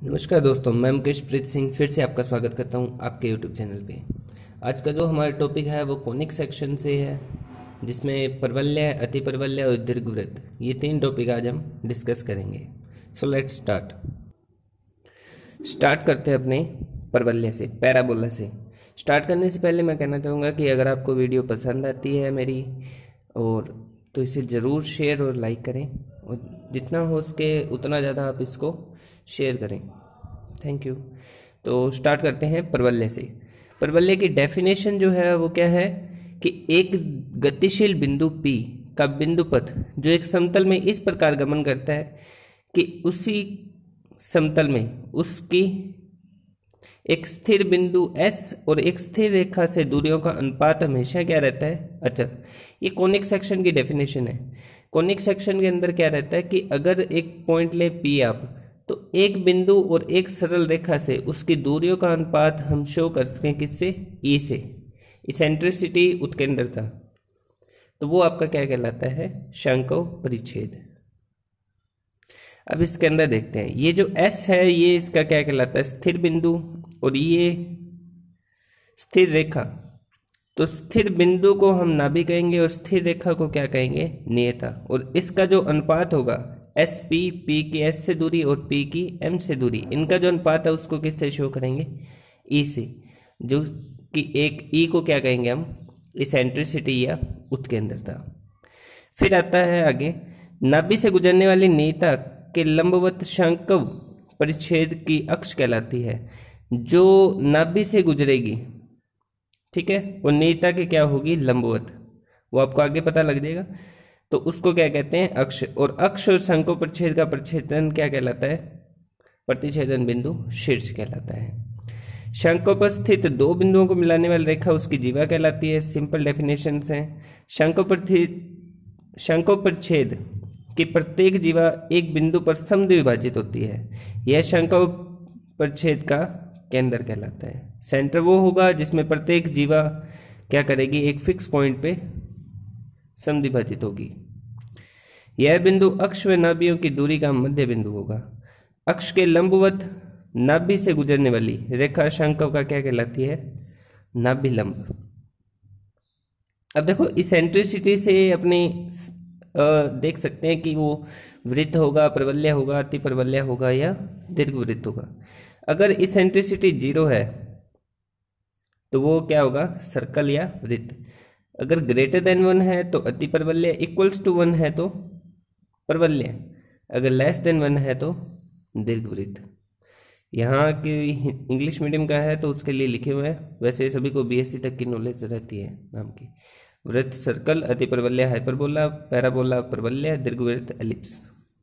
नमस्कार दोस्तों, मैं मुकेश प्रीत सिंह फिर से आपका स्वागत करता हूं आपके यूट्यूब चैनल पे। आज का जो हमारा टॉपिक है वो कोनिक सेक्शन से है, जिसमें परवलय, अति परवलय और दीर्घवृत्त, ये तीन टॉपिक आज हम डिस्कस करेंगे। सो लेट्स स्टार्ट करते हैं अपने परवलय से, पैराबोला से। स्टार्ट करने से पहले मैं कहना चाहूँगा कि अगर आपको वीडियो पसंद आती है मेरी तो इसे ज़रूर शेयर और लाइक करें, और जितना हो सके उतना ज़्यादा आप इसको शेयर करें। Thank you. तो स्टार्ट करते हैं परवलय से। परवलय की डेफिनेशन जो है वो क्या है कि एक गतिशील बिंदु P का बिंदु पथ जो एक समतल में इस प्रकार गमन करता है कि उसी समतल में उसकी एक स्थिर बिंदु S और एक स्थिर रेखा से दूरियों का अनुपात हमेशा क्या रहता है, अचल। ये कोनिक सेक्शन की डेफिनेशन है। कोनिक सेक्शन के अंदर क्या रहता है कि अगर एक पॉइंट ले P आप, तो एक बिंदु और एक सरल रेखा से उसकी दूरियों का अनुपात हम शो कर सकें किससे, E से, इसेंट्रिसिटी, उत्केंद्रता। तो वो आपका क्या कहलाता है, शंकु परिच्छेद। अब इसके अंदर देखते हैं, ये जो S है ये इसका क्या कहलाता है, स्थिर बिंदु, और ये स्थिर रेखा। तो स्थिर बिंदु को हम नाभि कहेंगे और स्थिर रेखा को क्या कहेंगे, नियता। और इसका जो अनुपात होगा एस पी की एस से दूरी और पी की एम से दूरी, इनका जो अनुपात है उसको किससे शो करेंगे, ई से, जो कि एक ई को क्या कहेंगे हम, इसेंट्रिसिटी या उत्केंद्रता। फिर आता है आगे, नाभि से गुजरने वाली नियता के लंबवत शंकु परिच्छेद की अक्ष कहलाती है, जो नाभि से गुजरेगी, ठीक है, और नियता के क्या होगी, लंबवत। वो आपको आगे पता लग जाएगा। तो उसको क्या कहते हैं, अक्ष। और अक्ष और शंकु परिच्छेद का प्रतिच्छेदन क्या कहलाता है, प्रतिच्छेदन बिंदु शीर्ष कहलाता है। शंकु पर स्थित दो बिंदुओं को मिलाने वाली रेखा उसकी जीवा कहलाती है। सिंपल डेफिनेशन है, शंकु परिच्छेद की प्रत्येक जीवा एक बिंदु पर समद्विभाजित होती है। यह शंकु परिच्छेद का केंद्र कहलाता है। सेंटर वो होगा जिसमें प्रत्येक जीवा क्या करेगी, एक फिक्स पॉइंट पे समद्विभाजित होगी। यह बिंदु अक्ष व नाभियों की दूरी का मध्य बिंदु होगा। अक्ष के लंबवत नाभि से गुजरने वाली रेखा शंकु का क्या कहलाती है, नाभि लंब। अब देखो, इसेंट्रिसिटी से अपने देख सकते हैं कि वो वृत्त होगा, परवलय होगा, अति परवलय होगा या दीर्घवृत्त होगा। अगर इसेंट्रिसिटी 0 है तो वो क्या होगा, सर्कल या वृत्त। अगर ग्रेटर देन 1 है तो अति परवलय, इक्वल्स टू 1 है तो परवलय, अगर लेस देन 1 है तो दीर्घवृत्त। यहाँ की इंग्लिश मीडियम का है तो उसके लिए लिखे हुए हैं, वैसे सभी को बीएससी तक की नॉलेज रहती है नाम की। वृत्त सर्कल, अति परवलय हाइपरबोला, पैराबोला परवलय, दीर्घवृत्त एलिप्स।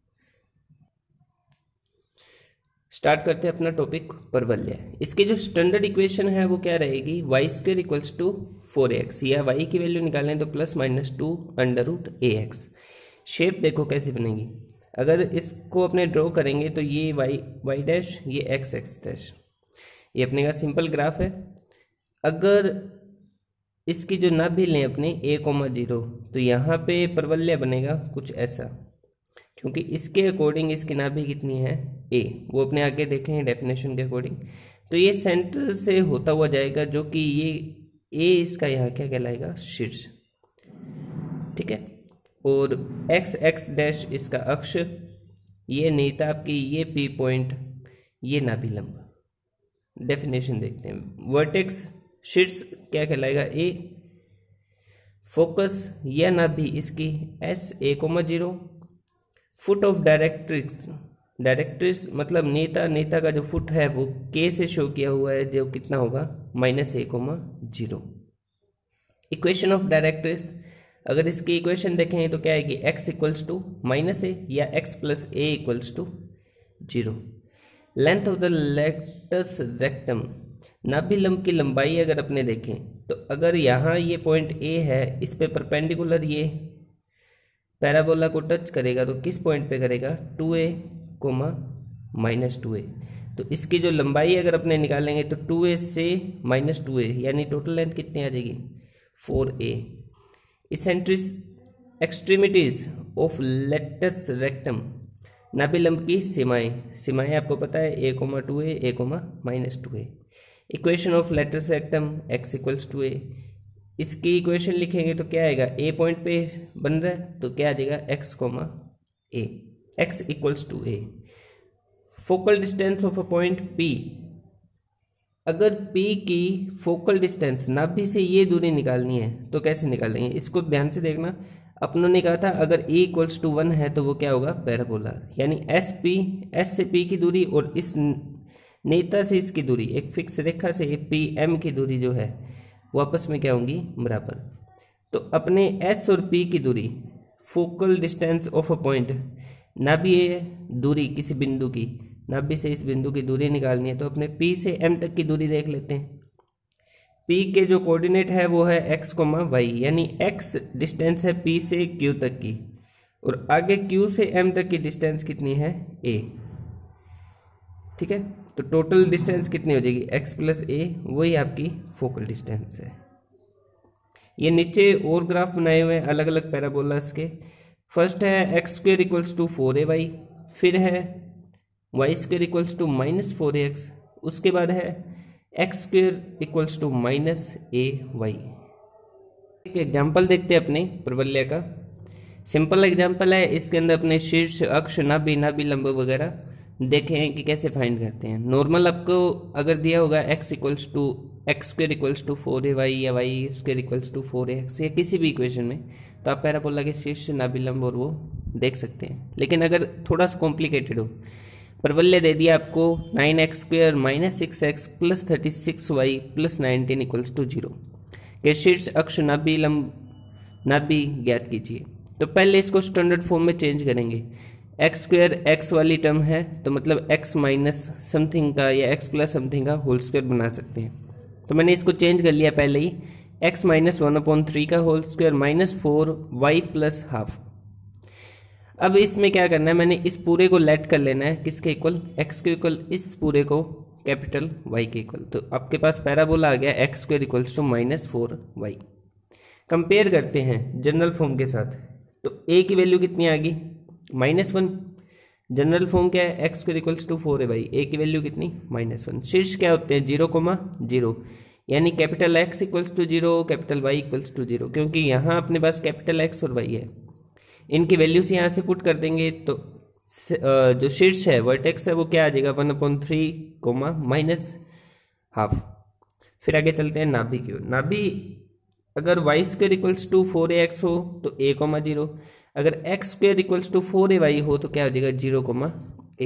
स्टार्ट करते हैं अपना टॉपिक परवलय। इसकी जो स्टैंडर्ड इक्वेशन है वो क्या रहेगी, y² इक्वल्स टू 4ax, या y की वैल्यू निकालें तो +-2√ax। शेप देखो कैसे बनेगी। अगर इसको अपने ड्रॉ करेंगे तो ये y डैश, ये x डैश, ये अपने का सिंपल ग्राफ है। अगर इसकी जो नाभि लें अपने a,0, तो यहाँ पे परवलय बनेगा कुछ ऐसा, क्योंकि इसके अकॉर्डिंग इसकी नाभि कितनी है, a, वो अपने आगे देखें डेफिनेशन के अकॉर्डिंग। तो ये सेंटर से होता हुआ जाएगा, जो कि ये a इसका यहाँ क्या कहलाएगा, शीर्ष, ठीक है। और x डैश इसका अक्ष, ये नियता आपकी, ये p पॉइंट, ये नाभि लंब। डेफिनेशन देखते हैं। वर्टेक्स शीर्ष क्या कहलाएगा, a, फोकस या नाभि इसकी S, a,0। Foot of directrix मतलब नेता का जो फुट है वो K से शो किया हुआ है, जो कितना होगा, -a,0। इक्वेशन ऑफ डायरेक्ट्रिक्स, अगर इसकी इक्वेशन देखें तो क्या आएगी, x इक्वल्स टू -a या x + a equals to 0। Length of the latus rectum, नाभि लंब की लंबाई अगर अपने देखें तो अगर यहाँ ये पॉइंट A है, इस पे परपेंडिकुलर ये पैराबोला को टच करेगा तो किस पॉइंट पे करेगा, 2a, -2a। तो इसकी जो लंबाई अगर अपने निकालेंगे तो 2a से -2a, यानी टोटल लेंथ कितनी आ जाएगी, 4a। Extremities of latus rectum, नाभि लंब की सीमाएं आपको पता है a, 2a, a, -2a। Equation of latus rectum x equals to a। इसकी इक्वेशन लिखेंगे तो क्या आएगा, a पॉइंट पे बन रहा है तो क्या आ जाएगा x, a, x equals to a। Focal distance of a point p, अगर p की फोकल डिस्टेंस नाभि से ये दूरी निकालनी है तो कैसे निकालेंगे, इसको ध्यान से देखना। अपनों ने कहा था अगर a इक्वल्स टू 1 है तो वो क्या होगा, पैराबोला, यानी s से p की दूरी और इस नेता से इसकी दूरी, एक फिक्स रेखा से PM की दूरी जो है वो आपस में क्या होंगी, बराबर। तो अपने s और p की दूरी, focal distance of a point, नाभि दूरी किसी बिंदु की, नाभि से इस बिंदु की दूरी निकालनी है तो अपने P से M तक की दूरी देख लेते हैं। P के जो कोऑर्डिनेट है वो है x, y, यानी x डिस्टेंस है P से Q तक की, और आगे Q से M तक की डिस्टेंस कितनी है, a। ठीक है, तो टोटल डिस्टेंस कितनी हो जाएगी, x + a, वही आपकी फोकल डिस्टेंस है। ये नीचे और ग्राफ बनाए हुए हैं अलग अलग पैराबोलास के। फर्स्ट है x² इक्वल्स टू 4ay, फिर है y² इक्वल्स टू -4ax, उसके बाद है x² इक्वल्स टू -ay। एक एग्जाम्पल देखते हैं अपने प्रवलय का। सिंपल एग्जाम्पल है, इसके अंदर अपने शीर्ष अक्ष, नाभि लंब वगैरह देखें कि कैसे फाइंड करते हैं। नॉर्मल आपको अगर दिया होगा x² इक्वल्स टू 4ay या y² इक्वल्स टू 4ax या किसी भी इक्वेशन में, तो आप पैराबोला के शीर्ष, नाभि लंब और वो देख सकते हैं। लेकिन अगर थोड़ा सा कॉम्प्लिकेटेड हो, प्रवलय दे दिया आपको 9x² - 6x + 36y + 19 equals to 0 के शीर्ष अक्ष, नाभि ज्ञात कीजिए। तो पहले इसको स्टैंडर्ड फॉर्म में चेंज करेंगे। x² x वाली टर्म है तो मतलब x माइनस समथिंग का या x प्लस समथिंग का होल स्क्वायर बना सकते हैं। तो मैंने इसको चेंज कर लिया पहले ही, x - 1/3 का होल स्क्वायर -4y + हाफ। अब इसमें क्या करना है, मैंने इस पूरे को लेट कर लेना है किसके इक्वल, x के इक्वल, इस पूरे को कैपिटल Y के इक्वल। तो आपके पास पैराबोला आ गया x² equals to -4y। Compare करते हैं जनरल फॉर्म के साथ, तो a की वैल्यू कितनी आ गई, -1। जनरल फॉर्म क्या है, x² equals to 4ay, a की वैल्यू कितनी, -1। शीर्ष क्या होते हैं, 0, 0, यानी capital X equals to 0, capital Y equals to 0, क्योंकि यहाँ अपने पास कैपिटल X और Y है। इनकी वैल्यूज यहाँ से पुट कर देंगे तो जो शीर्ष है, वर्टेक्स है, वो क्या आ जाएगा, 1/3, -हाफ। फिर आगे चलते हैं नाभि की ओर। नाभि अगर y² इक्वल्स टू 4ax हो तो a, 0, अगर x² इक्वल्स टू 4ay हो तो क्या हो जाएगा, 0, a।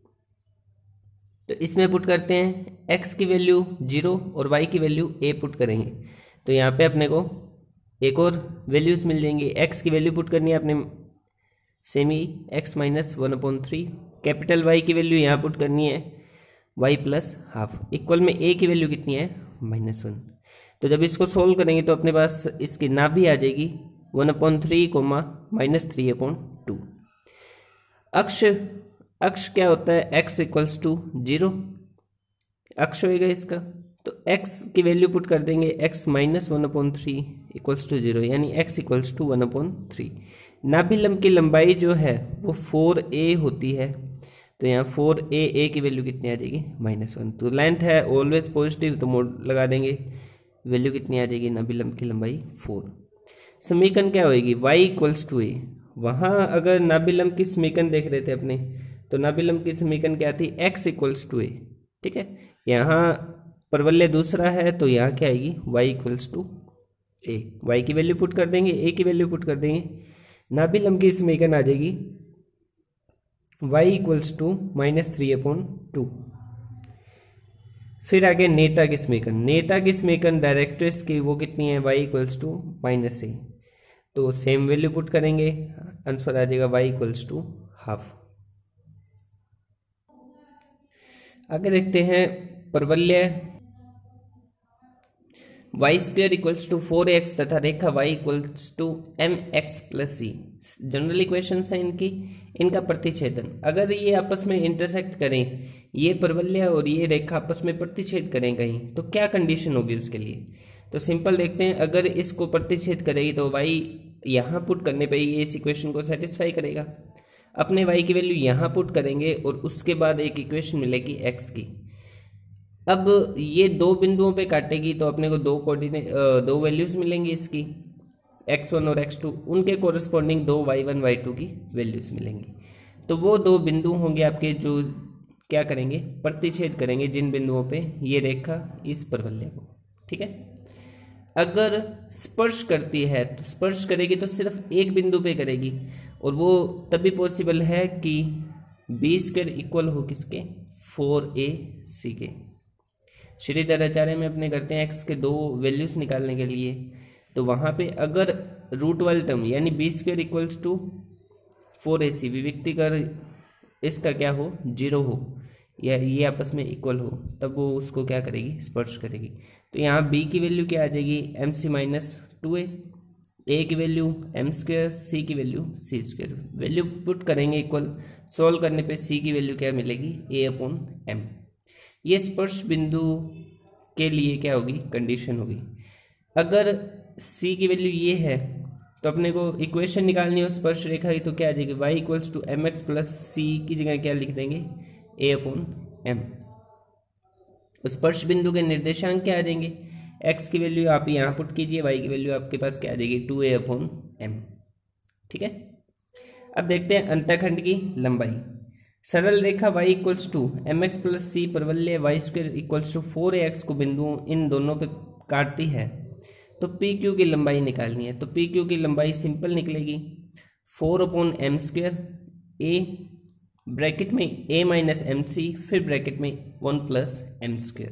तो इसमें पुट करते हैं, x की वैल्यू 0 और y की वैल्यू a पुट करेंगे तो यहाँ पे अपने को एक और वैल्यूज मिल जाएंगी। x की वैल्यू पुट करनी है अपने सेमी x - 1/3, कैपिटल Y की वैल्यू यहाँ पुट करनी है y + हाफ, इक्वल में a की वैल्यू कितनी है, -1। तो जब इसको सोल्व करेंगे तो अपने पास इसकी नाभि आ जाएगी 1/3, -3/2। अक्ष क्या होता है, x इक्वल्स टू 0 अक्ष होएगा इसका, तो x की वैल्यू पुट कर देंगे, x - 1/3 इक्वल्स टू 0, यानी x इक्वल्स टू 1/3। नाभि लंब की लंबाई जो है वो 4a होती है, तो यहाँ 4a की वैल्यू कितनी आ जाएगी, -1। तो लेंथ है ऑलवेज पॉजिटिव, तो मोड लगा देंगे, वैल्यू कितनी आ जाएगी, नाभि लंब की लंबाई 4। समीकरण क्या होगी, y इक्वल्स टू a। वहाँ अगर नाभि लंब की समीकरण देख रहे थे अपने, तो नाभि लंब की समीकरण क्या थी, x इक्वल्स टू a। ठीक है, यहाँ प्रवलय दूसरा है तो यहाँ क्या आएगी, y equals to a। y की वैल्यू पुट कर देंगे, a की वैल्यू पुट कर देंगे, नाभि लंब की समीकरण आ जाएगी y इक्वल्स टू -3/2। फिर आगे नेता की समीकरण, डायरेक्ट्रिक्स की वो कितनी है, y इक्वल्स टू -a। तो सेम वैल्यू पुट करेंगे, आंसर आ जाएगा y इक्वल्स टू हाफ। आगे देखते हैं प्रवलय y² इक्वल्स टू 4x तथा रेखा y equals to mx + c। General equations हैं इनका प्रतिच्छेदन। अगर ये आपस में इंटरसेक्ट करें, ये प्रवलय और ये रेखा आपस में प्रतिच्छेद करें कहीं, तो क्या कंडीशन होगी उसके लिए। तो सिंपल देखते हैं, अगर इसको प्रतिच्छेद करेगी तो y यहाँ पुट करने पे ये इस इक्वेशन को सेटिस्फाई करेगा। अपने y की वैल्यू यहाँ पुट करेंगे और उसके बाद एक इक्वेशन मिलेगी x की। अब ये दो बिंदुओं पे काटेगी तो अपने को दो वैल्यूज मिलेंगी इसकी, x1 और x2, उनके कोरस्पॉन्डिंग दो y1 y2 की वैल्यूज मिलेंगी। तो वो दो बिंदु होंगे आपके जो क्या करेंगे, प्रतिच्छेद करेंगे जिन बिंदुओं पे ये रेखा इस परवलय को, ठीक है। अगर स्पर्श करती है तो स्पर्श करेगी तो सिर्फ एक बिंदु पे करेगी, और वो तभी पॉसिबल है कि b² इक्वल हो किसके, 4ac के। श्रीधर आचार्य में अपने करते हैं x के दो वैल्यूज निकालने के लिए, तो वहाँ पे अगर रूट वाले टर्म यानी b² इक्वल्स टू 4ac विविक्ति कर इसका क्या हो, 0 हो, या ये आपस में इक्वल हो, तब वो उसको क्या करेगी, स्पर्श करेगी। तो यहाँ b की वैल्यू क्या आ जाएगी, mc माइनस 2a, a की वैल्यू m², c की वैल्यू c², वैल्यू पुट करेंगे इक्वल, सॉल्व करने पे c की वैल्यू क्या मिलेगी, a/m। ये स्पर्श बिंदु के लिए क्या होगी, कंडीशन होगी। अगर c की वैल्यू ये है तो अपने को इक्वेशन निकालनी हो स्पर्श रेखा की, तो क्या आ जाएगी, y equals to mx plus c की जगह क्या लिख देंगे, a/m। स्पर्श बिंदु के निर्देशांक क्या आ जाएंगे, x की वैल्यू आप यहाँ पुट कीजिए, y की वैल्यू आपके पास क्या आ जाएगी, 2a/m, ठीक है। अब देखते हैं अंतःखंड की लंबाई। सरल रेखा y equals to mx plus c परवलय y² इक्वल्स टू 4ax को बिंदुओं इन दोनों पे काटती है, तो PQ की लंबाई निकालनी है। तो PQ की लंबाई सिंपल निकलेगी, 4/m², a ब्रैकेट में a माइनस mc, फिर ब्रैकेट में 1 प्लस m²।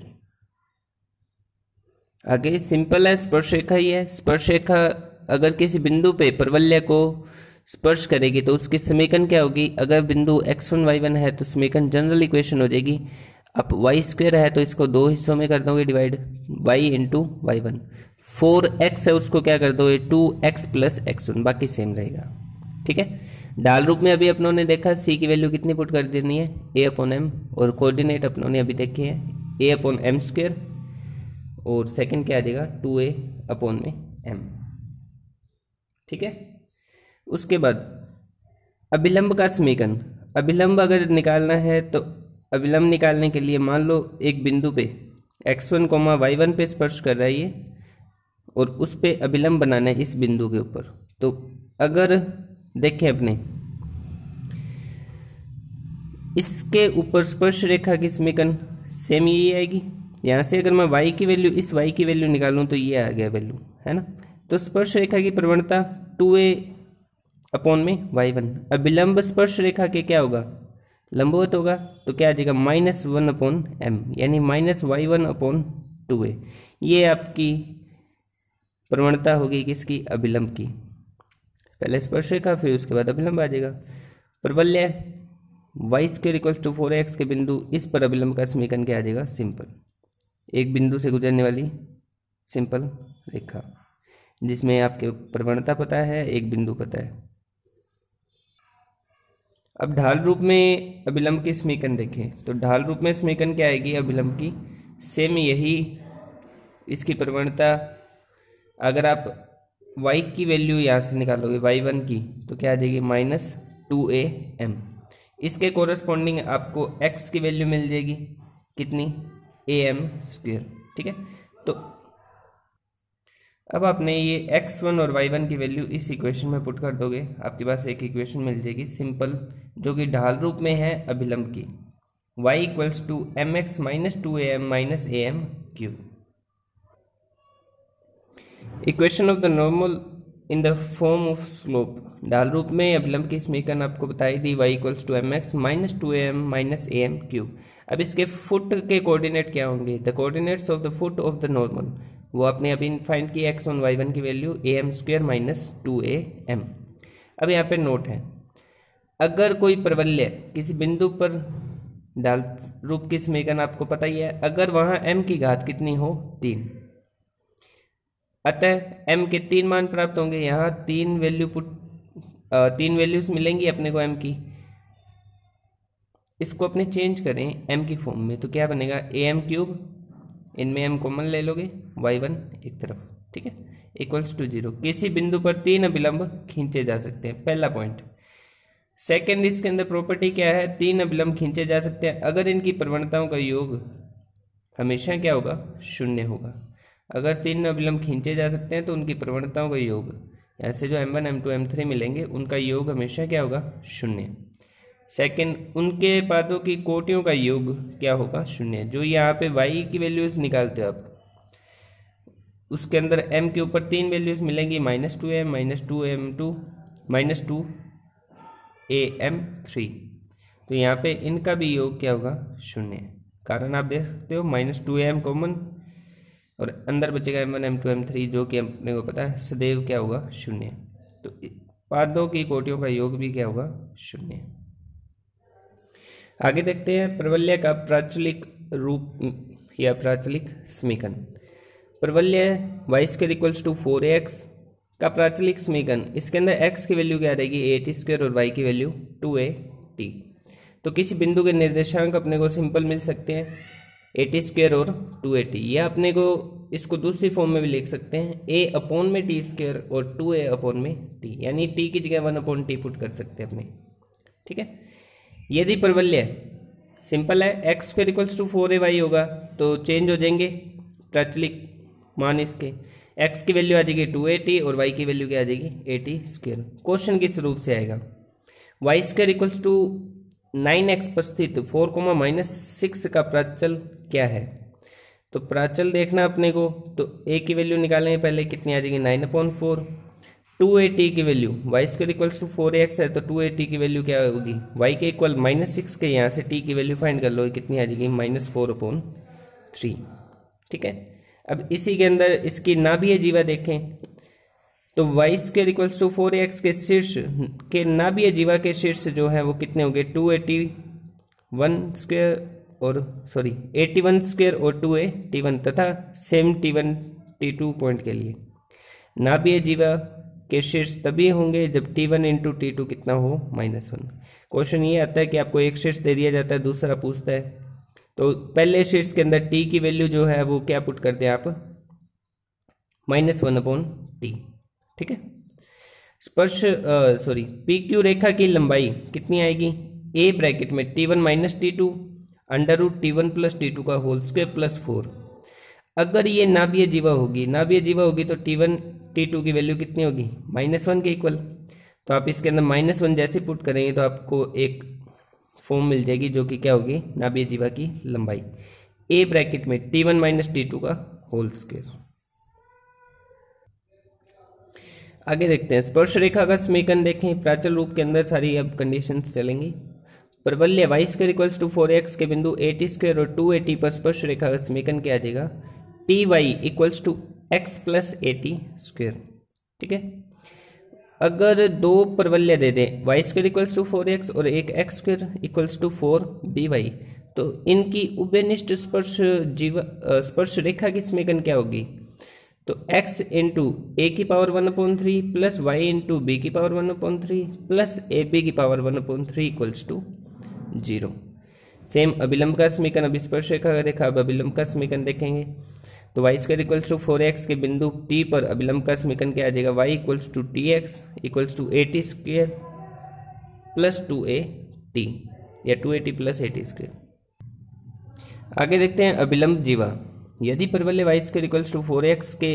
आगे सिंपल है, स्पर्श रेखा ही है। स्पर्श रेखा अगर किसी बिंदु पे परवलय को स्पर्श करेगी तो उसकी समीकरण क्या होगी, अगर बिंदु x1 y1 है तो समीकरण जनरल इक्वेशन हो जाएगी, अब y² है तो इसको दो हिस्सों में कर दोगे divide, y into y1, 4x है उसको क्या कर दोगे 2x प्लस x1, बाकी सेम रहेगा, ठीक है। डाल रूप में अभी अपनों ने देखा c की वैल्यू कितनी पुट कर देनी है, a/m, और कोऑर्डिनेट अपनों ने अभी देखे हैं a/m², और सेकंड क्या आ जाएगा 2a/m, ठीक है। उसके बाद अभिलंब का समीकरण, अभिलंब अगर निकालना है तो अभिलंब निकालने के लिए मान लो एक बिंदु पे x1, y1 पे स्पर्श कर रहा है ये, और उस पे अभिलंब बनाना है इस बिंदु के ऊपर। तो अगर देखें अपने इसके ऊपर स्पर्श रेखा की समीकरण सेम यही आएगी। यहाँ से अगर मैं y की वैल्यू, इस y की वैल्यू निकालूं तो ये आ गया वैल्यू, है ना। तो स्पर्श रेखा की प्रवणता 2a/y1, अभिलंब स्पर्श रेखा के क्या होगा, लंबवत होगा, तो क्या आ जाएगा -1/m, यानी -y1/2a। ये आपकी प्रवणता होगी किसकी, अभिलंब की। पहले स्पर्श रेखा फिर उसके बाद अभिलंब आ जाएगा। परवलय y² इक्वल टू 4x के बिंदु इस पर अभिलंब का समीकरण क्या आ जाएगा, सिंपल, एक बिंदु से गुजरने वाली सिंपल रेखा जिसमें आपके प्रवणता पता है, एक बिंदु पता है। अब ढाल रूप में अभिलंब की समीकरण देखें, तो ढाल रूप में समीकरण क्या आएगी अभिलंब की, सेम यही इसकी प्रवणता। अगर आप y की वैल्यू यहाँ से निकालोगे y1 की, तो क्या आ जाएगी -2am। इसके कोरस्पॉन्डिंग आपको x की वैल्यू मिल जाएगी कितनी, am², ठीक है। तो अब आपने ये x1 और y1 की वैल्यू इस इक्वेशन में पुट कर दोगे, आपके पास एक इक्वेशन मिल जाएगी सिंपल, जो कि ढाल रूप में है अभिलंब की, y equals to mx minus 2am minus am³। Equation of the normal in the form of slope, ढाल रूप में अभिलंब की समीकरण आपको बताई दी, y equals to mx minus 2am minus am³। अब इसके फुट के कोऑर्डिनेट क्या होंगे, the coordinates of the foot of the normal, वो आपने अभी फाइंड की x1 y1 की वैल्यू am² माइनस 2am। अब यहाँ पे नोट है, अगर कोई प्रवलय किसी बिंदु पर, ढाल रूप की समीकरण आपको पता ही है, अगर वहाँ m की घात कितनी हो 3, अतः m के 3 मान प्राप्त होंगे। यहाँ 3 वैल्यूज मिलेंगी अपने को m की, इसको अपने चेंज करें m की फॉर्म में, तो क्या बनेगा am³, इनमें m कॉमन ले लोगे, y1 एक तरफ, ठीक है, इक्वल्स टू 0। किसी बिंदु पर 3 अभिलंब खींचे जा सकते हैं, पहला पॉइंट। सेकेंड, इसके अंदर प्रॉपर्टी क्या है, तीन अभिलंब खींचे जा सकते हैं अगर इनकी प्रवणताओं का योग हमेशा क्या होगा, शून्य होगा। अगर तीन अभिलंब खींचे जा सकते हैं तो उनकी प्रवणताओं का योग, ऐसे जो m1 m2 m3 मिलेंगे उनका योग हमेशा क्या होगा, शून्य। सेकंड, उनके पादों की कोटियों का योग क्या होगा, शून्य। जो यहाँ पे y की वैल्यूज निकालते हो आप, उसके अंदर m के ऊपर तीन वैल्यूज मिलेंगी, -2m, -2m2, -2am3। तो यहाँ पे इनका भी योग क्या होगा, शून्य। कारण आप देख सकते हो -2am कॉमन और अंदर बचेगा m1 m2 m3 जो कि अपने को पता है सदैव क्या होगा, शून्य। तो पादों की कोटियों का योग भी क्या होगा, शून्य। आगे देखते हैं प्रवलय का प्राचलिक रूप या प्राचलिक समीकरण। प्रवलय y² = 4ax का प्राचलिक समीकरण, इसके अंदर x की वैल्यू क्या रहेगी, 8t² और y की वैल्यू 2at। तो किसी बिंदु के निर्देशांक अपने को सिंपल मिल सकते हैं, at² और 2at। या अपने को इसको दूसरी फॉर्म में भी लिख सकते हैं, a/t² और 2a/t, यानी t की जगह 1/t पुट कर सकते हैं अपने, ठीक है। यदि प्रवलय सिंपल है, x² = 4ay होगा तो चेंज हो जाएंगे प्राचलिक मान इसके, x की वैल्यू आ जाएगी 2at और y की वैल्यू क्या आ जाएगी, at²। क्वेश्चन किस रूप से आएगा, y² = 9x पर स्थित 4, -6 का प्राचल क्या है। तो प्राचल देखना अपने को, तो a की वैल्यू निकालेंगे पहले, कितनी आ जाएगी, 9/4। 2at की वैल्यू, y² = 4ax है तो 2at की वैल्यू क्या होगी, y के इक्वल -6 के, यहाँ से t की वैल्यू फाइंड कर लो, कितनी आ जाएगी, -4/3, ठीक है। अब इसी के अंदर इसकी नाभीय जीवा देखें तो y² = 4ax के शीर्ष के नाभीय जीवा के शीर्ष जो है वो कितने होंगे, 81² और 2a तथा सेम t1 t2 पॉइंट के लिए नाभीय जीवा के शीर्ष तभी होंगे जब t1 × t2 कितना हो, -1। क्वेश्चन ये आता है कि आपको एक शीर्ष दे दिया जाता है, दूसरा पूछता है, तो पहले शीर्ष के अंदर t की वैल्यू जो है वो क्या पुट करते हैं आप, -1/t, ठीक है। PQ रेखा की लंबाई कितनी आएगी, a ब्रैकेट में t1 - t2 √t1 + t2 का होल स्क्वायर +4। अगर ये नाभीय जीवा होगी, तो t1 t2 की वैल्यू कितनी होगी, -1 के इक्वल। तो आप इसके अंदर -1 जैसे पुट करेंगे तो आपको एक फॉर्म मिल जाएगी जो कि क्या होगी, नाभीय जीवा की लंबाई, a ब्रैकेट में t1 - t2 का होल स्क्वायर। आगे देखते हैं स्पर्श रेखा का समीकरण देखें, प्राचल रूप के अंदर सारी अब कंडीशंस चलेंगी। प्रवलय y² = 4ax के बिंदु at² और 2at पर स्पर्श रेखा का समीकरण क्या आ जाएगा, ty = x + at², ठीक है। अगर दो प्रवलय दे दें, y² = 4x और एक x² = 4by, तो इनकी उभयनिष्ठ स्पर्श रेखा की समीकरण क्या होगी, तो x × a⁴ plus y × b⁴ plus ab⁴ = 0। Same अभिलंब का समीकरण, अभी स्पर्श रेखा का देखा, अब अभिलंब का समीकरण देखेंगे। तो y² = 4x के बिंदु t पर अभिलंब का समीकरण क्या आ जाएगा, y = tx = at² plus 2at या 2at + at²। आगे देखते हैं अभिलंब जीवा। यदि प्रवलय y² = 4x के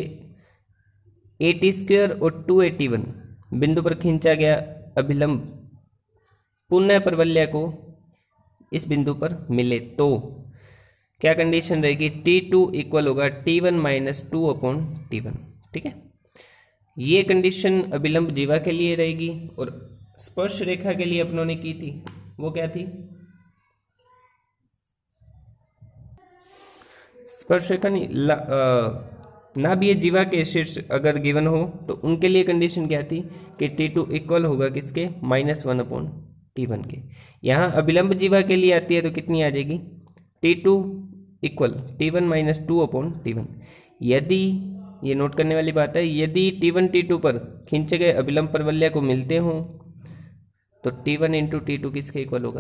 at² और 2at1 बिंदु पर खींचा गया अभिलंब पुनः प्रवलय को इस बिंदु पर मिले तो क्या कंडीशन रहेगी, t2 इक्वल होगा t1 - 2/t1, ठीक है। ये कंडीशन अभिलंब जीवा के लिए रहेगी और स्पर्श रेखा के लिए अपनों ने की थी, वो क्या थी, स्पर्श रेखा नहीं, नाभीय जीवा के शीर्ष अगर गिवन हो तो उनके लिए कंडीशन क्या थी कि t2 इक्वल होगा किसके, -1/t1 के। यहाँ अभिलंब जीवा के लिए आती है तो कितनी आ जाएगी, t2 इक्वल t1 - 2/t1। यदि, ये नोट करने वाली बात है, यदि t1 t2 पर खींचे गए अभिलंब प्रवलय को मिलते हों तो t1 × t2 किसके इक्वल होगा,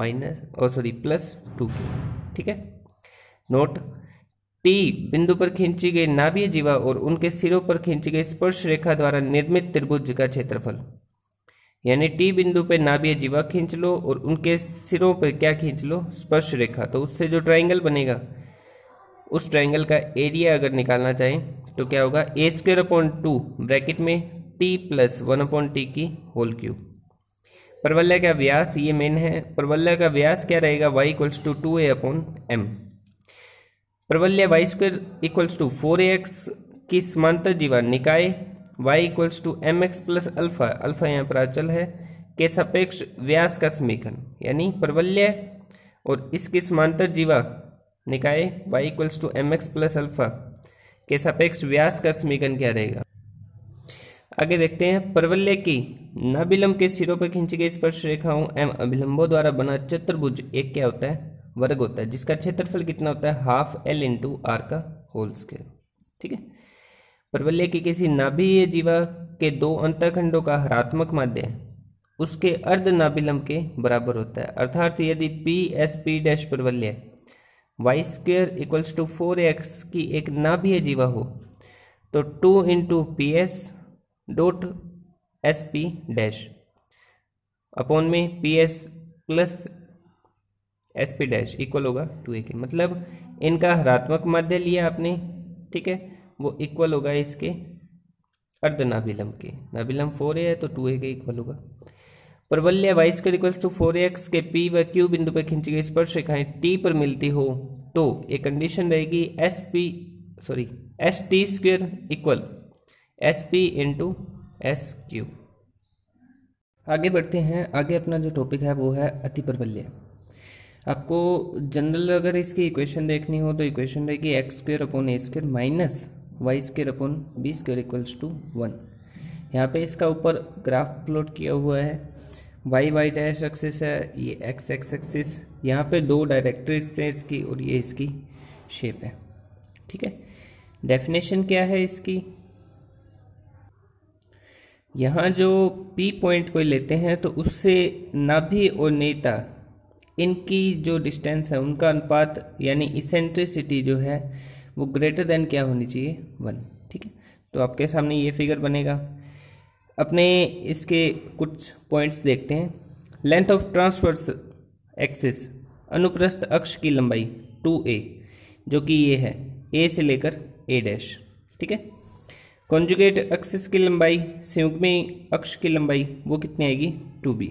+2 के, ठीक है। नोट, T बिंदु पर खींची गई नाभीय जीवा और उनके सिरों पर खींची गई स्पर्श रेखा द्वारा निर्मित त्रिभुज का क्षेत्रफल। यानी टी बिंदु पे नाभीय जीवा खींच लो और उनके सिरों पे क्या खींच लो, स्पर्श रेखा। तो उससे जो ट्राइंगल बनेगा, उस ट्राइंगल का एरिया अगर निकालना चाहें तो क्या होगा, a² ब्रैकेट में t प्लस 1/t की होल क्यूब। परवलय का व्यास, ये मेन है, परवलय का व्यास क्या रहेगा, y = 2a/m। परवलय y² = 4ax की समांतर जीवा निकाय y = mx plus alpha, alpha यहाँ पर अचल है, के सापेक्ष व्यास का समीकरण। यानी परवलय और इसकी समांतर जीवा निकाय y = mx प्लस अल्फा के सापेक्ष व्यास का समीकरण क्या रहेगा। आगे देखते हैं, परवलय की नाभिलंब के सिरों पर खींची गई स्पर्श रेखाओं एवं अभिलंबों द्वारा बना चतुर्भुज एक क्या होता है, वर्ग होता है, जिसका क्षेत्रफल कितना होता है, ½ L × r का होल स्क्वायर। ठीक है। परवलय की किसी नाभीय जीवा के दो अंतखंडों का हरात्मक माध्य उसके अर्ध नाभिलंब के बराबर होता है। अर्थात यदि PSP' परवलय y² = 4ax की एक नाभीय जीवा हो तो 2 × PS.SP' अपॉन में PS प्लस SP' इक्वल होगा 2a के। मतलब इनका हरात्मक माध्य लिया आपने, ठीक है, वो इक्वल होगा इसके अर्ध नाभिलंब के। नाभिलंब 4a है तो 2a के इक्वल होगा। परवलय y² = 4ax के p व q बिंदु पर खींची गई स्पर्श रेखाएं t पर मिलती हो तो एक कंडीशन रहेगी ST² = SP × SQ। आगे बढ़ते हैं। आगे अपना जो टॉपिक है वो है अतिपरवलय। आपको जनरल अगर इसकी इक्वेशन देखनी हो तो इक्वेशन रहेगी x² माइनस y² = 1। यहाँ पे इसका ऊपर ग्राफ प्लॉट किया हुआ है, y डैश एक्सिस है, ये x एक्सिस, यहाँ पे दो डायरेक्ट्रिक्स हैं इसकी और ये इसकी शेप है। ठीक है। डेफिनेशन क्या है इसकी, यहाँ जो P पॉइंट को लेते हैं तो उससे नाभि और नेता इनकी जो डिस्टेंस है उनका अनुपात यानी इसेंट्रिसिटी जो है वो ग्रेटर देन क्या होनी चाहिए, 1। ठीक है। तो आपके सामने ये फिगर बनेगा। अपने इसके कुछ पॉइंट्स देखते हैं। लेंथ ऑफ ट्रांसवर्स एक्सिस, अनुप्रस्थ अक्ष की लंबाई 2a, जो कि ये है a से लेकर a'। ठीक है। कॉन्जुगेट एक्सिस की लंबाई, संयुग्मी अक्ष की लंबाई, वो कितनी आएगी, 2b।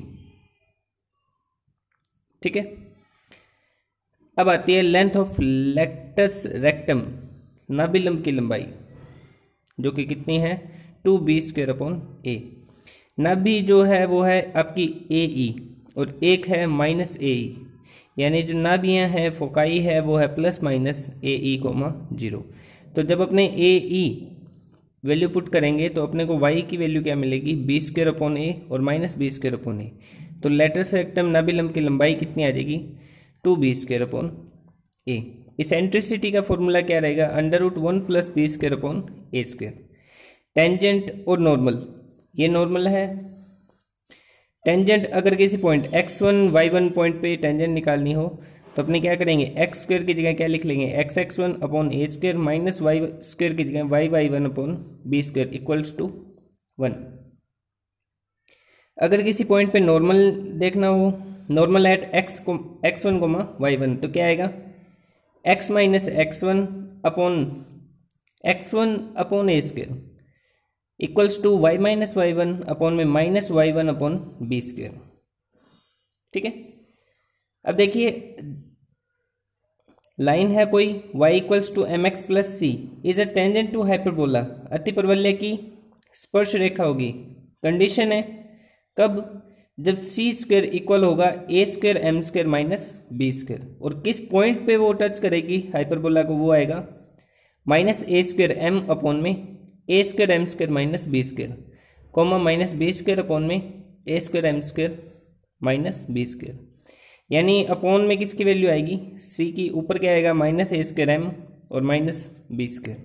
ठीक है। अब आती है लेंथ ऑफ लेक्टस रेक्टम, नाभिलंब की लंबाई, जो कि कितनी है, 2b²/a। नाभि जो है वो है आपकी AE और एक है -AE, यानी जो नाभियाँ हैं फोकाई है वो है ±AE, 0। तो जब अपने AE वैल्यू पुट करेंगे तो अपने को y की वैल्यू क्या मिलेगी, b² और -b²। तो लेटस रेक्टम नाभिलंब की लंबाई कितनी आ जाएगी, 2b²। इसेंट्रिसिटी का फॉर्मूला क्या रहेगा, √1 + b²a²। टेंजेंट और नॉर्मल, ये नॉर्मल है। टेंजेंट अगर किसी पॉइंट x1 y1 पॉइंट पे टेंजेंट निकालनी हो तो अपने क्या करेंगे, x² की जगह क्या लिख लेंगे, x(x1)/a² माइनस y² की जगह y(y1)/b² = 1। अगर किसी पॉइंट पे नॉर्मल देखना हो, नॉर्मल एट x1, y1, तो क्या आएगा, x - x1/a² equals to y - y1/-y1/b²। ठीक है। अब देखिए लाइन है कोई, y = mx + c is a tangent to hyperbola, अतिपरवलय की स्पर्श रेखा होगी। कंडीशन है कब, जब c² इक्वल होगा a² m² - b²। और किस पॉइंट पे वो टच करेगी हाइपरबोला को, वो आएगा -a² m/a² m² - b², -b² a² m² - यानी अपॉन में किसकी वैल्यू आएगी, c की। ऊपर क्या आएगा, -a² m और -b²।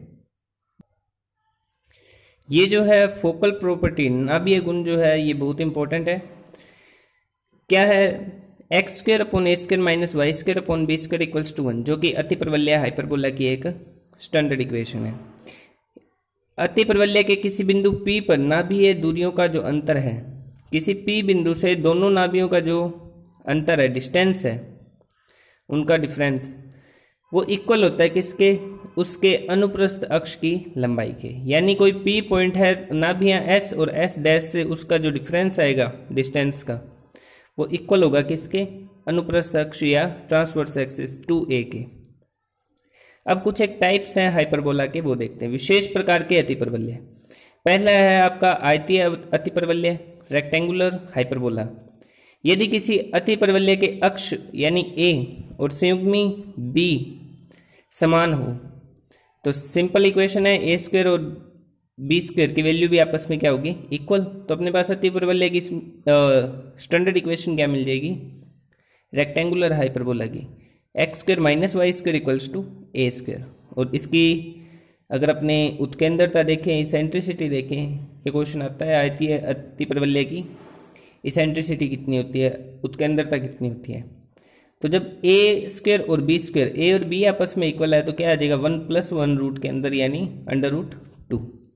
ये जो है फोकल प्रॉपर्टी, नाभीय गुण जो है, ये बहुत इंपॉर्टेंट है। क्या है, x² / a² - y² / b² = 1, जो कि अतिपरवलय हाइपरबोला की एक स्टैंडर्ड इक्वेशन है। अतिपरवलय के किसी बिंदु P पर नाभीय दूरियों का जो अंतर है, किसी P बिंदु से दोनों नाभियों का जो अंतर है, डिस्टेंस है, उनका डिफरेंस, वो इक्वल होता है किसके, उसके अनुप्रस्थ अक्ष की लंबाई के। यानी कोई P पॉइंट है, नाभियां S और S डैश से उसका जो डिफरेंस आएगा डिस्टेंस का, वो इक्वल होगा किसके, अनुप्रस्थ अक्ष या ट्रांसवर्स एक्सिस 2a के। अब कुछ एक टाइप्स हैं हाइपरबोला के, वो देखते हैं। विशेष प्रकार के अतिपरवलय, पहला है आपका आयतीय अतिपरवलय, रेक्टेंगुलर हाइपरबोला। यदि किसी अतिपरवलय के अक्ष यानी A और संयुग्मी B समान हो तो सिंपल इक्वेशन है a स्क्वायर और b स्क्वायर की वैल्यू भी आपस में क्या होगी, इक्वल। तो अपने पास अतिपरवलय की स्टैंडर्ड इक्वेशन क्या मिल जाएगी, रेक्टेंगुलर हाइपरबोला की, x square minus y square equals to a square. और इसकी अगर अपने उत्केंद्रता देखें, इसेंट्रिसिटी देखें, ये क्वेश्चन आता है आयतीय अतिपरवलय की इसेंट्रिसिटी कितनी होती है, उत्केंद्रता कितनी होती है। तो जब ए स्क्वायर और बी स्क्वायर, ए और बी आपस में इक्वल है तो क्या आ जाएगा, 1 + 1 रूट के अंदर यानी √2।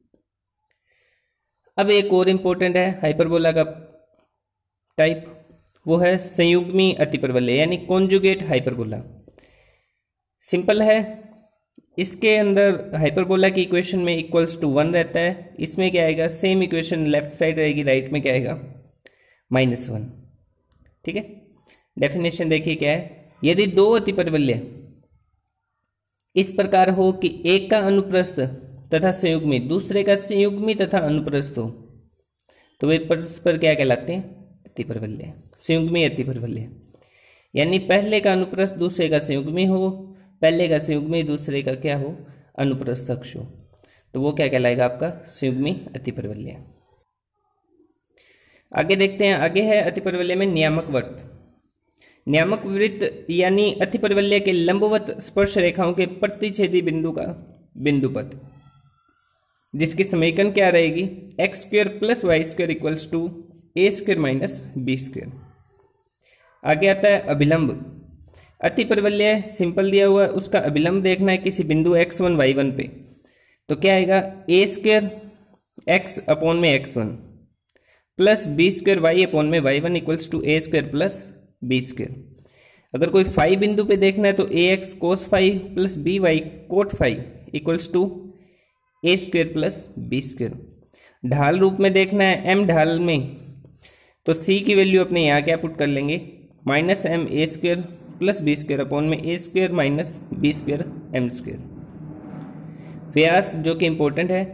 अब एक और इंपॉर्टेंट है हाइपरबोला का टाइप, वो है संयुग्मी अतिपरवलय यानी कॉन्जुगेट हाइपरबोला। सिंपल है, इसके अंदर हाइपरबोला की इक्वेशन में इक्वल्स टू 1 रहता है, इसमें क्या आएगा, सेम इक्वेशन लेफ्ट साइड रहेगी, राइट में क्या आएगा, -1। ठीक है, डेफिनेशन देखिए क्या है, यदि दो अतिपरवलय इस प्रकार हो कि एक का अनुप्रस्थ तथा संयुग्मी दूसरे का संयुग्मी तथा अनुप्रस्थ हो तो वे परस्पर क्या कहलाते हैं, अतिपरवलय, संयुग्मी अतिपरवलय। यानी पहले का अनुप्रस्थ दूसरे का संयुग्मी हो, पहले का संयुग्मी दूसरे का क्या हो, अनुप्रस्थ अक्ष हो, तो वो क्या कहलाएगा, आपका संयुग्मी अतिपरवलय। आगे देखते हैं, आगे है अतिपरवलय में नियामक वृत्त। नियामक वृत्त यानी अतिपरवलय के लंबवत स्पर्श रेखाओं के प्रतिच्छेदी बिंदु का बिंदुपथ, जिसकी समीकरण क्या रहेगी, x square plus y square equals to a square minus b square. आगे आता है अभिलंब। अतिपरवलय सिंपल दिया हुआ है, उसका अभिलंब देखना है किसी बिंदु x1 y1 पे, तो क्या आएगा, ए स्क्वायर एक्स अपॉन में x1 प्लस बी स्क्वायर वाई अपॉन में y1 equals to a square plus b square. अगर कोई फाई बिंदु पे देखना है तो a x cos phi plus b y cot phi equals to a square plus b square. ढाल रूप में देखना है एम ढाल में, तो सी की वैल्यू अपने यहाँ क्या पुट कर लेंगे, -m a square plus b square upon में a square minus b square m square. व्यास जो कि इंपॉर्टेंट है,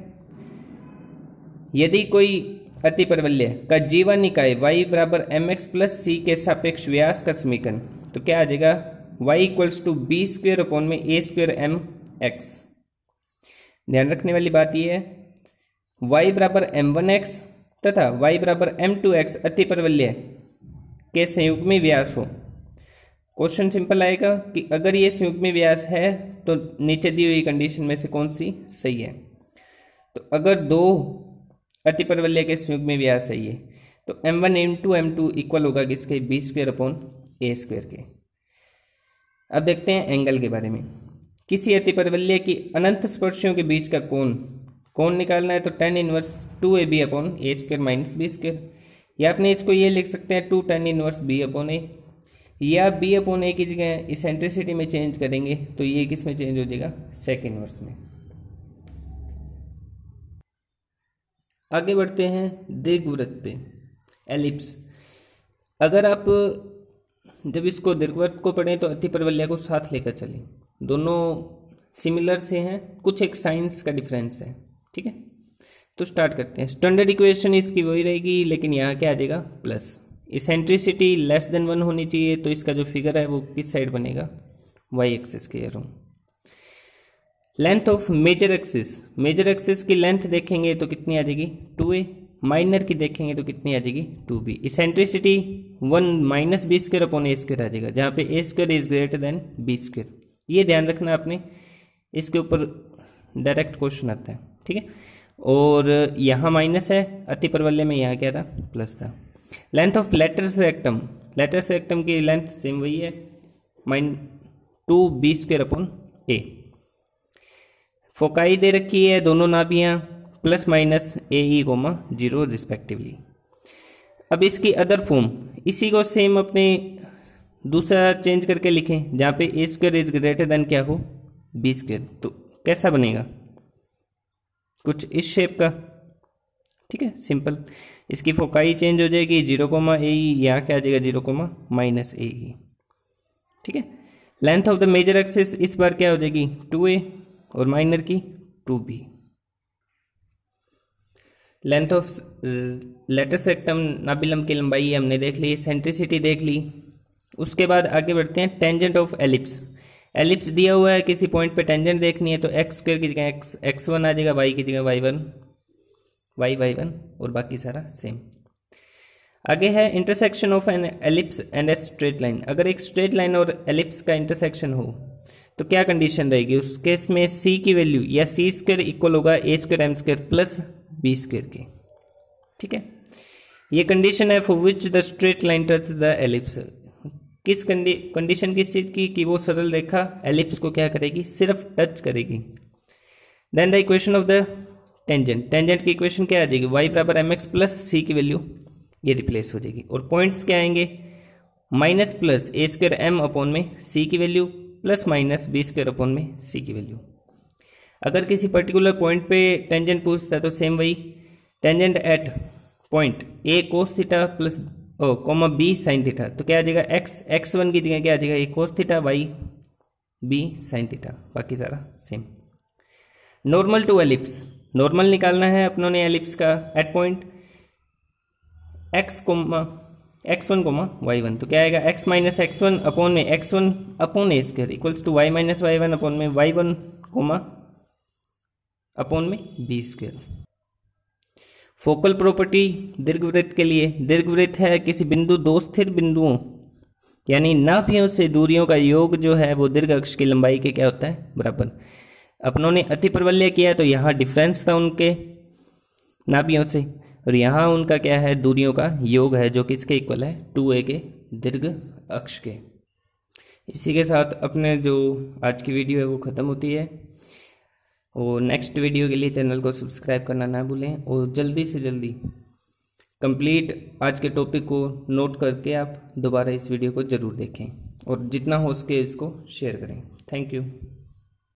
यदि कोई अतिपरवलय का जीवा निकाय y बराबर mx प्लस सी के सापेक्ष व्यास का समीकरण, तो क्या आ जाएगा, y equals to b square upon में ए स्क्वायर एम एक्स। ध्यान रखने वाली बात यह है, y बराबर m1x तथा y बराबर m2x अतिपरवलय के संयुग्मी व्यास हो। क्वेश्चन सिंपल आएगा कि अगर ये संयुग्मी व्यास है तो नीचे दी हुई कंडीशन में से कौन सी सही है। तो अगर दो अतिपरवलय के संयुग्मी व्यास है ये, तो m1 × m2 इक्वल होगा किसके, b square upon a square के। अब देखते हैं एंगल के बारे में। किसी अतिपरवलय की अनंत स्पर्शियों के बीच का कोण निकालना है तो tan inverse 2ab upon a square minus b square, या अपने इसको ये लिख सकते हैं 2 tan inverse b upon a, या b अपॉन ए की जगह इसेंट्रिसिटी में चेंज करेंगे तो ये किस में चेंज हो जाएगा, सेक इनवर्स में। आगे बढ़ते हैं दीर्घवृत्त पे, एलिप्स। अगर आप जब इसको दीर्घवृत्त को पढ़ें तो अतिपरवलय को साथ लेकर चलें, दोनों सिमिलर से हैं, कुछ एक साइंस का डिफरेंस है। ठीक है, तो स्टार्ट करते हैं। स्टैंडर्ड इक्वेशन इसकी वही रहेगी, लेकिन यहाँ क्या आ जाएगा, प्लस। इसेंट्रिसिटी <1 होनी चाहिए, तो इसका जो फिगर है वो किस साइड बनेगा, वाई एक्सिस के arrow. Length of major axis की लेंथ देखेंगे तो कितनी आ जाएगी, 2a। माइनर की देखेंगे तो कितनी आ जाएगी, 2b। Eccentricity 1 - b square upon a square आ जाएगा, जहाँ पे a square is greater than b square. ये ध्यान रखना आपने, इसके ऊपर डायरेक्ट क्वेश्चन आता है। ठीक है, और यहाँ माइनस है अतिपरवलय में, यहाँ क्या था, प्लस था। लेंथ ऑफ लेटर सेक्टम की लेंथ सेम वही है, -2b square upon a. Foci दे रखी है दोनों नाभियां +- AE, 0 रिस्पेक्टिवली। अब इसकी अदर फॉर्म, इसी को सेम अपने दूसरा चेंज करके लिखें जहाँ पे a square is greater than क्या हो, बी स्क्वायर। तो कैसा बनेगा, कुछ इस शेप का, ठीक है, सिंपल। इसकी फोकाई चेंज हो जाएगी, 0, ए, यहाँ क्या आ जाएगा 0, -ए, ठीक है। Length of the major axis इस बार क्या हो जाएगी 2a और माइनर की 2b। Length of latus rectum नाभिलंब की लंबाई हमने देख ली, सेंट्रिसिटी देख ली। उसके बाद आगे बढ़ते हैं टेंजेंट ऑफ एलिप्स। एलिप्स दिया हुआ है, किसी पॉइंट पे टेंजेंट देखनी है तो एक्स स्क्वायर की जगह x1 आ जाएगा, y की जगह y1 और बाकी सारा सेम। आगे है intersection of an ellipse and a straight line. अगर एक स्ट्रेट लाइन और एलिप्स का इंटरसेक्शन हो तो क्या कंडीशन रहेगी उस केस में, c की वैल्यू या c स्क्वायर इक्वल होगा a square m square plus b square के, ठीक है। ये कंडीशन है for which the straight line touch the ellipse. किस कंडीशन किस चीज की, कि वो सरल रेखा एलिप्स को क्या करेगी, सिर्फ टच करेगी। Then the equation of the tangent, tangent की इक्वेशन क्या आ जाएगी, y बराबर mx प्लस c की वैल्यू ये रिप्लेस हो जाएगी। और पॉइंट्स क्या आएंगे, minus plus a square m upon में c की value plus minus b square upon में c की वैल्यू। अगर किसी पर्टिकुलर पॉइंट पे टेंजेंट पूछता है तो सेम वही, tangent at point a cos theta plus comma b sine theta, तो क्या आ जाएगा x1 की जगह क्या आ जाएगा a cos theta y b sine theta, बाकी सारा same. Normal to ellipse, normal निकालना है अपनों ने एलिप्स का एट पॉइंट x1, y1, तो क्या आएगा x माइनस x1 अपॉन में x1 upon a square equals to y minus y1 upon में y1 अपॉन में b स्क्वायर। फोकल प्रॉपर्टी दीर्घवृत्त के लिए, दीर्घवृत्त है किसी बिंदु दो स्थिर बिंदुओं यानी नाभियों से दूरियों का योग जो है वो दीर्घ अक्ष की लंबाई के क्या होता है, बराबर। अपनों ने अति प्रवल्य किया तो यहाँ डिफरेंस था उनके नाभियों से, और यहाँ उनका क्या है, दूरियों का योग है जो किसके इक्वल है, 2a के दीर्घ अक्ष के। इसी के साथ अपने जो आज की वीडियो है वो ख़त्म होती है, और नेक्स्ट वीडियो के लिए चैनल को सब्सक्राइब करना ना भूलें, और जल्दी से जल्दी कंप्लीट आज के टॉपिक को नोट करके आप दोबारा इस वीडियो को ज़रूर देखें और जितना हो सके इसको शेयर करें। Thank you.